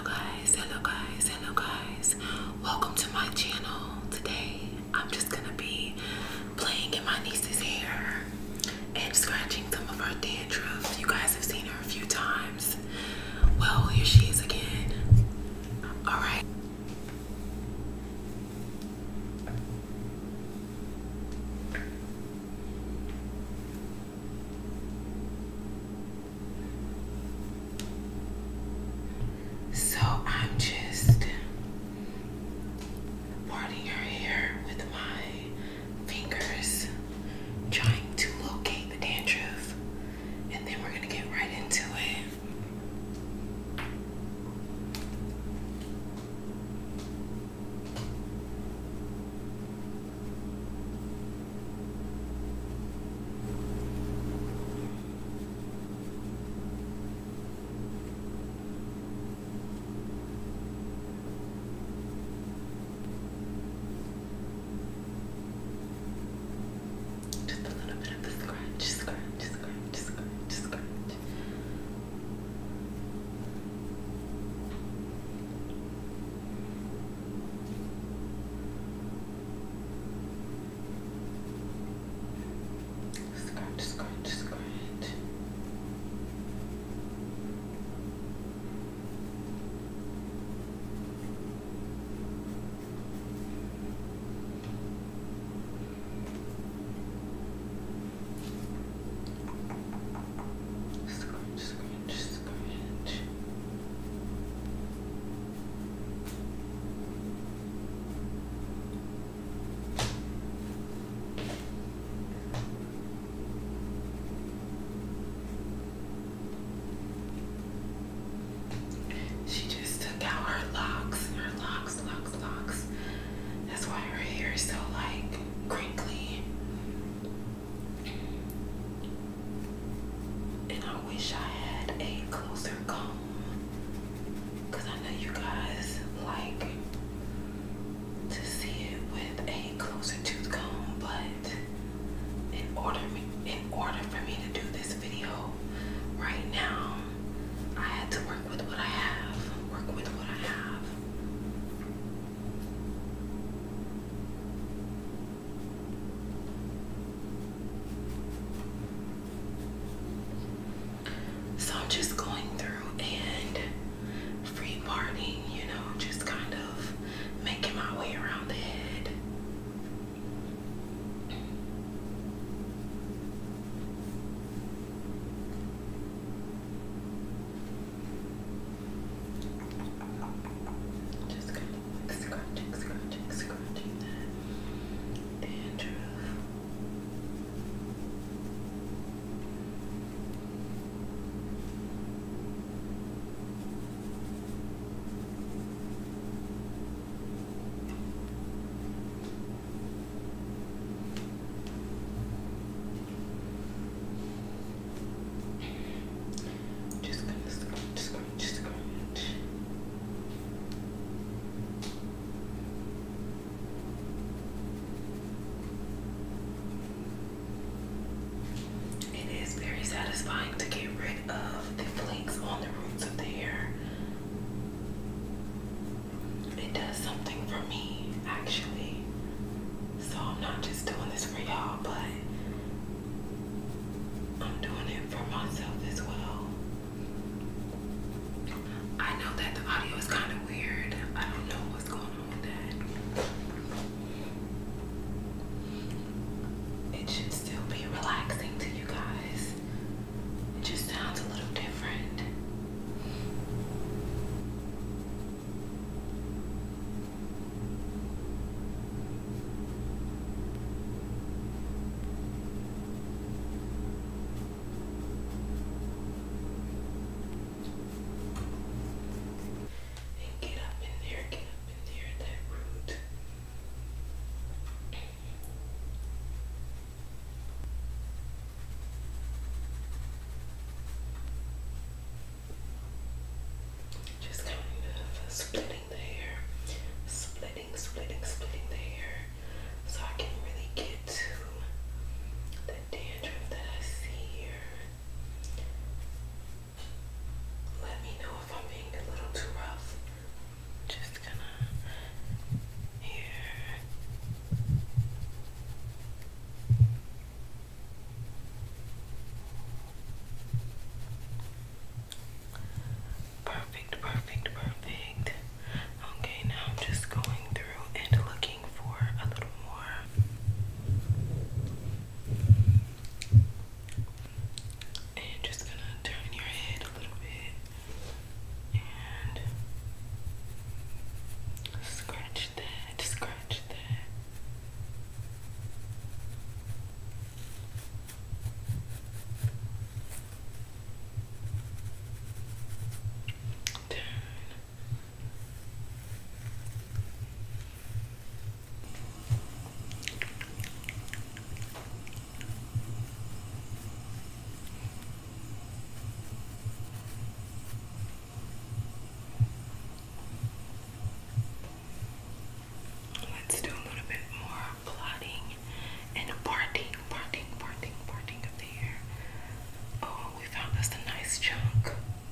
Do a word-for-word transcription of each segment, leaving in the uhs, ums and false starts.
guys, hello guys, hello guys. Welcome to my channel. Today I'm just gonna be playing in my niece's hair and scratching some of her dandruff. You guys have seen her a few times. Well, here she is again. Alright. So I'm just parting her hair with my fingers, trying to locate the dandruff, and then we're gonna get right into it. Just a little bit of the scratch, scratch, scratch, scratch, scratch. Scratch, scratch, scratch. Scratch, scratch, scratch. She just took out her locks, her locks, locks, locks. That's why her hair is so like crinkly. And I wish I had a closer comb, because I know you guys like to see it with a closer tooth comb, but in order in order for me to do this video right now, I had to work with what I have. Work with what I have. So I'm just going through and free parting, you know, just kind of making my way around the head. Just kind of like scratching, scratching, scratching that dandruff. Just gonna scratch, scratch, scratch. It is very satisfying to get rid of the flakes on the roots of the hair. It does something for me, actually. So I'm not just doing this for y'all, but I'm doing it for myself as well. I know that the audio is kind of weird. I don't know what's going on with that. It should still be relaxing to you guys. It just sounds a little different. Perfect, perfect, perfect. Okay, now I'm just going through and looking for a little more. And just gonna turn your head a little bit and scratch that, scratch that. Turn. Let's do a little bit more plotting and parting, parting, parting, parting of the hair. Oh, we found us a nice chunk.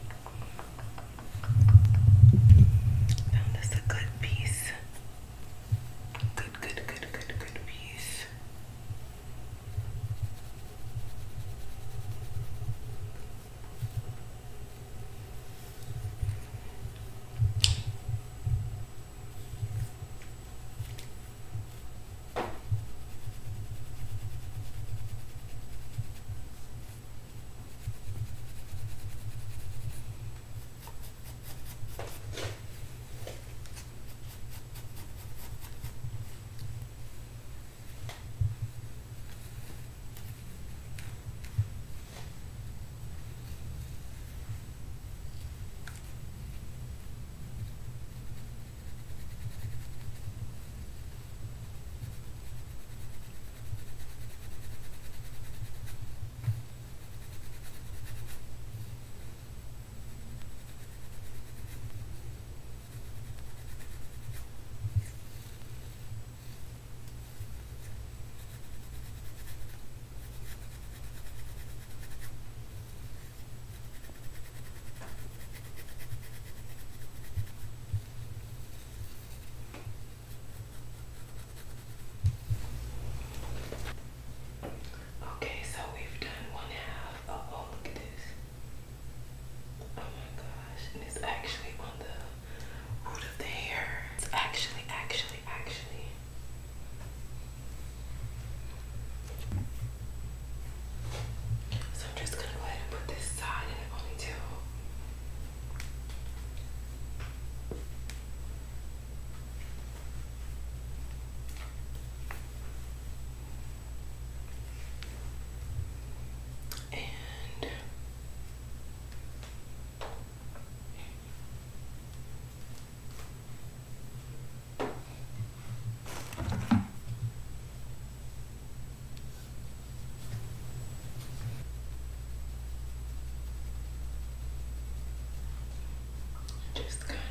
Found us a good piece. Good, good, good, good, good piece. Okay, so we've done one half. Oh, oh, look at this. Oh my gosh. And it's actually on the root of the hair. It's actually, actually, actually. So I'm just gonna go ahead and put this side in the ponytail. And just kind